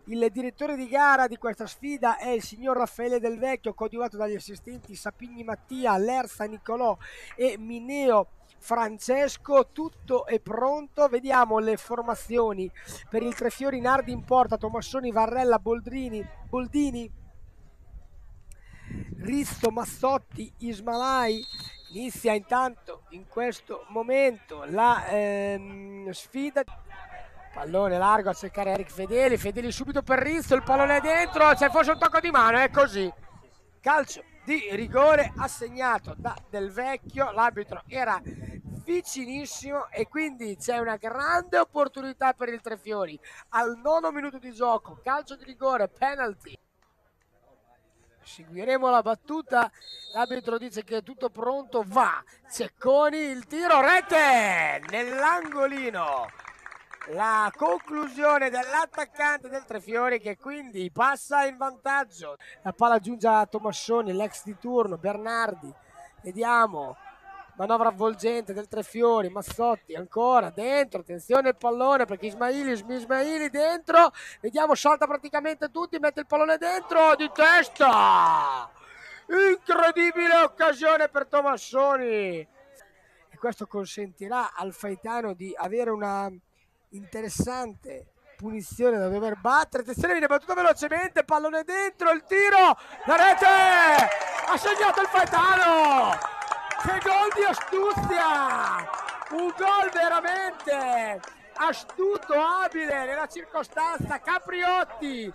Il direttore di gara di questa sfida è il signor Raffaele Del Vecchio, coadiuvato dagli assistenti Sapigni Mattia, Lersa Nicolò e Mineo Francesco. Tutto è pronto, vediamo le formazioni per il Trefiori. Nardi in porta, Tomassoni, Varrella, Boldini, Risto, Massotti, Ismalai. Inizia intanto in questo momento la sfida. Pallone largo a cercare Eric Fedeli, Fedeli subito per Risto, il pallone è dentro, c'è forse un tocco di mano, è così. Calcio di rigore assegnato da Del Vecchio, l'arbitro era vicinissimo e quindi c'è una grande opportunità per il Trefiori. Al 9° minuto di gioco, calcio di rigore, penalty. Seguiremo la battuta, l'arbitro dice che è tutto pronto, va Cecconi, il tiro, rete nell'angolino. La conclusione dell'attaccante del Trefiori, che quindi passa in vantaggio. La palla giunge a Tomassoni, l'ex di turno, Bernardi, vediamo, manovra avvolgente del Trefiori, Massotti ancora dentro, attenzione il pallone perché Ismaili dentro, vediamo, salta praticamente tutti, mette il pallone dentro, di testa, incredibile occasione per Tomassoni, e questo consentirà al Faetano di avere una interessante punizione da dover battere. Attenzione, viene battuta velocemente, pallone dentro, il tiro, la rete, ha segnato il Faetano. Che gol di astuzia, un gol veramente astuto, abile nella circostanza. Capriotti,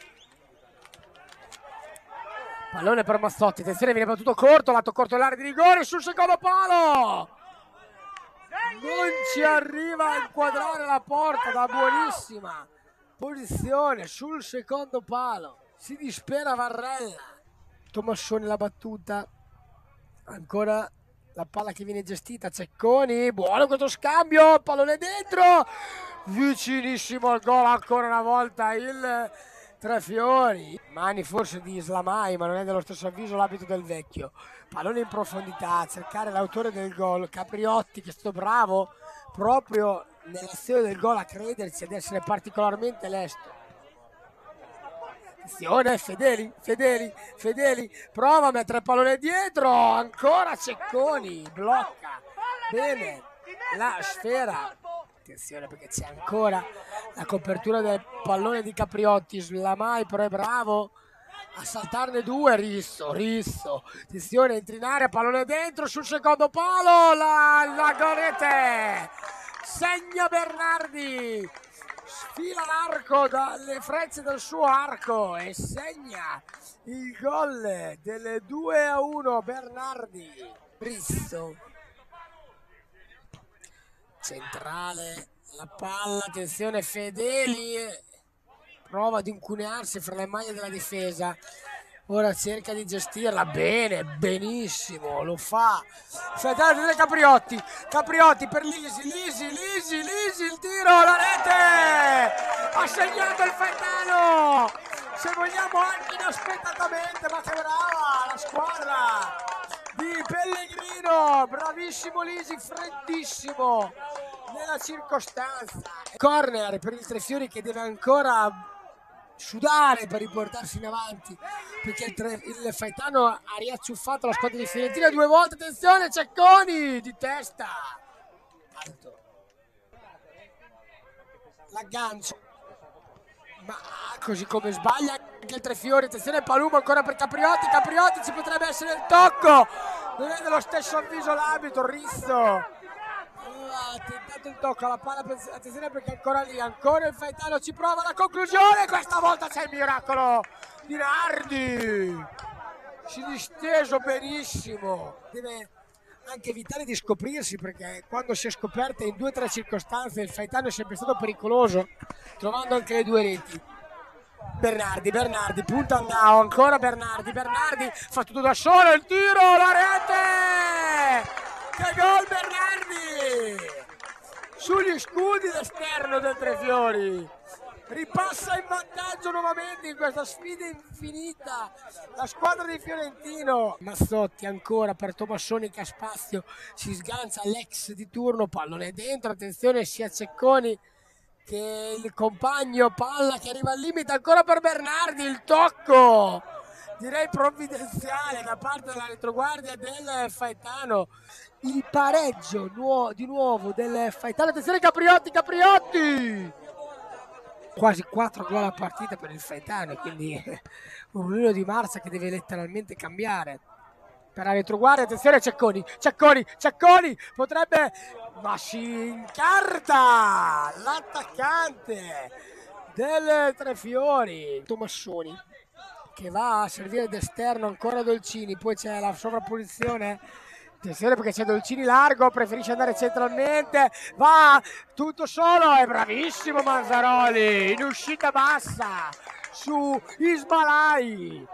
pallone per Massotti, attenzione, viene battuto corto, lato corto dell'area di rigore, sul secondo palo non ci arriva a inquadrare la porta da buonissima posizione sul secondo palo, si dispera Varrella. Tomassoni la battuta, ancora la palla che viene gestita, Cecconi, buono questo scambio, pallone dentro, vicinissimo al gol ancora una volta il Trefiori, mani forse di Islamai, ma non è dello stesso avviso l'abito Del Vecchio. Pallone in profondità, a cercare l'autore del gol, Capriotti, che è stato bravo proprio nell'azione del gol a crederci ed essere particolarmente lesto. Attenzione, Fedeli, prova a mettere il pallone dietro, ancora Cecconi, blocca bene la sfera. Attenzione perché c'è ancora la copertura del pallone di Capriotti, Slamai però è bravo a saltarne due, Risso, attenzione, entra in area, pallone dentro sul secondo palo, la rete, segna Bernardi, sfila l'arco dalle frecce del suo arco e segna il gol delle 2-1 Bernardi. Risso, centrale, la palla, attenzione Fedeli, prova ad incunearsi fra le maglie della difesa, ora cerca di gestirla bene, benissimo, lo fa. Fedeli, Capriotti per Lisi, il tiro, la rete, ha segnato il Faetano, se vogliamo anche inaspettatamente, ma che brava la squadra di Pellegrino, bravissimo Lisi, freddissimo nella circostanza. Corner per il Trefiori che deve ancora sudare per riportarsi in avanti perché il Faetano ha riacciuffato la squadra di Fiorentina 2 volte. Attenzione, Cecconi di testa, alto, l'aggancio, ma così come sbaglia anche il Trefiori. Attenzione, Paluma ancora per Capriotti, ci potrebbe essere il tocco, non è dello stesso avviso l'arbitro. Risso ha tentato il tocco alla palla, attenzione perché ancora lì, ancora il Faetano ci prova, la conclusione, questa volta c'è il miracolo di Nardi, si è disteso benissimo, deve anche evitare di scoprirsi perché quando si è scoperta in 2 o 3 circostanze il Faetano è sempre stato pericoloso, trovando anche le 2 reti. Bernardi, punta andao, ancora Bernardi, fa tutto da solo, il tiro, la rete, che gol Bernardi, sugli scudi d'esterno del Trefiori, ripassa in vantaggio nuovamente in questa sfida infinita la squadra di Fiorentino. Massotti ancora per Tomassoni che ha spazio, si sgancia l'ex di turno, pallone dentro, attenzione sia Cecconi che il compagno, palla che arriva al limite ancora per Bernardi, il tocco direi provvidenziale da parte della retroguardia del Faetano, il pareggio di nuovo del Faetano. Attenzione Capriotti, quasi 4 gol a partita per il Faetano, quindi un rullino di Marsa che deve letteralmente cambiare. Per la retroguardia, attenzione Cecconi, potrebbe, ma si incarta l'attaccante del Trefiori, Tomassoni, che va a servire d'esterno ancora Dolcini, poi c'è la sovrapposizione, attenzione perché c'è Dolcini largo, preferisce andare centralmente, va tutto solo, è bravissimo Manzaroli, in uscita bassa su Ismalai.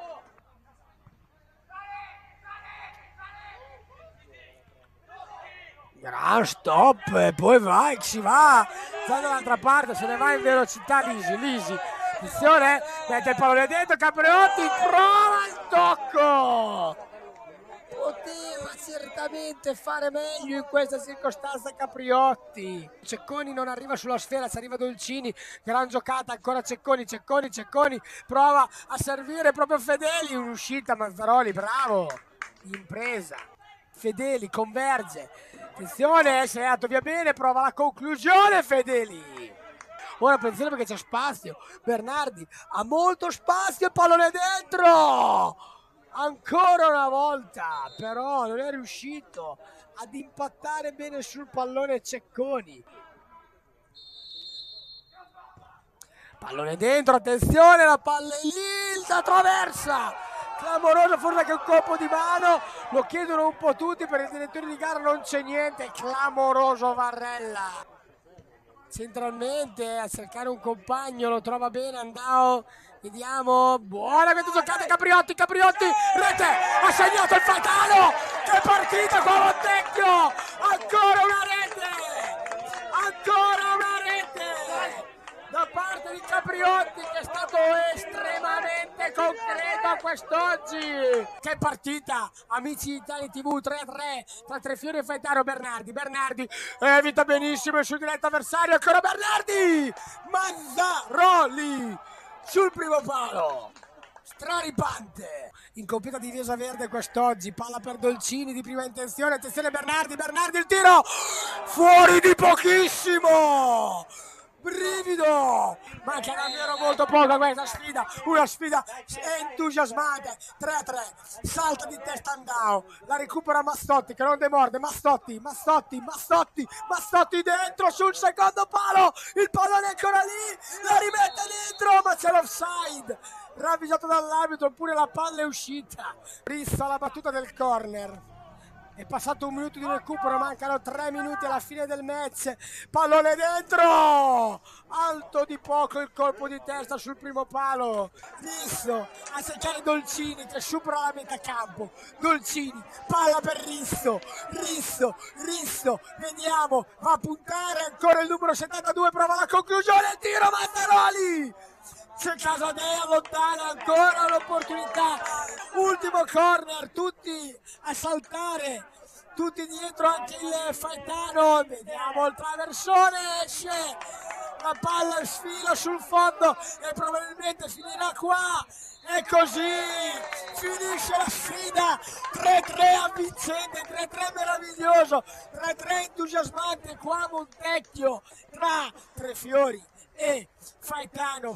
Gran stop, e poi si va dall'altra parte, se ne va in velocità Lisi. Attenzione, mette il pallone dentro, Capriotti prova il tocco. Poteva certamente fare meglio in questa circostanza Capriotti. Cecconi non arriva sulla sfera, ci arriva Dolcini, gran giocata ancora Cecconi, prova a servire proprio Fedeli, un'uscita Mazzaroli, bravo, impresa. Fedeli converge, attenzione, si è andato via bene, prova la conclusione Fedeli. Ora attenzione perché c'è spazio, Bernardi ha molto spazio, il pallone dentro, ancora una volta, però non è riuscito ad impattare bene sul pallone Cecconi. Pallone dentro, attenzione, la palla è lì, la traversa. Clamoroso, forse che un colpo di mano, lo chiedono un po' tutti, per il direttore di gara non c'è niente, clamoroso Varrella. Centralmente a cercare un compagno, lo trova bene Andao, vediamo, buona questa giocata Capriotti, rete, ha segnato il Faetano, che partita con Montecchio, ancora una rete da parte di Capriotti, che è stato estremamente concreto quest'oggi. Che partita, amici di Italia TV, 3-3 tra Trefiori e Faetano. Bernardi evita benissimo il suo diretto avversario, ancora Bernardi, Manzaroli sul primo palo, straripante, in completa difesa verde quest'oggi, palla per Dolcini di prima intenzione, attenzione Bernardi, il tiro, fuori di pochissimo, brivido, manca davvero molto poco questa sfida, una sfida entusiasmante. 3-3, salta di testa Andao, la recupera Massotti che non demorde, Massotti dentro sul secondo palo, il pallone è ancora lì, la rimette dentro, ma c'è l'offside ravvisato dall'arbitro, oppure la palla è uscita. Rissa la battuta del corner. È passato 1 minuto di recupero, mancano 3 minuti alla fine del match, pallone dentro, alto di poco il colpo di testa sul primo palo, Risso a cercare Dolcini che supera la metà campo, Dolcini, palla per Risso, vediamo, va a puntare ancora il numero 72, prova la conclusione, tiro Manzaroli! C'è Casadei, allontana ancora l'opportunità, ultimo corner, tutti a saltare, tutti dietro, anche il Faetano, vediamo il traversone, esce, la palla sfila sul fondo e probabilmente finirà qua, e così finisce la sfida, 3-3 avvincente, 3-3 meraviglioso, 3-3 entusiasmante qua a Montecchio tra Trefiori e Faetano.